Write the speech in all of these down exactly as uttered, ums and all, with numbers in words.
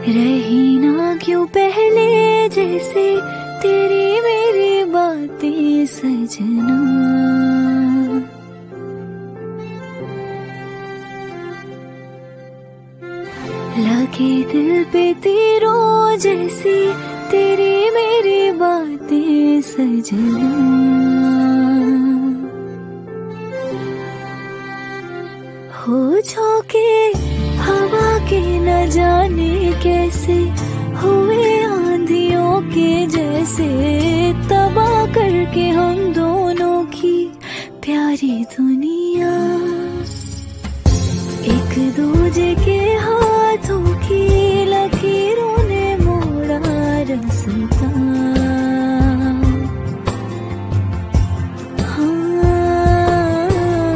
रही ना क्यों पहले जैसे तेरी मेरी बातें सजना। लगे दिल पे तीरों जैसी तेरी मेरी बातें सजना। हो झोंके हवा के न जाने कैसे हुए आंधियों के जैसे, तबाह करके हम दोनों की प्यारी दुनिया। एक दूजे के हाथों की लकीरों ने मोड़ा रास्ता। हाँ,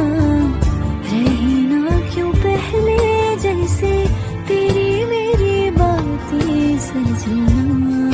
रही ना क्यों पहले जैसे तेरी मेरी बातें सजना।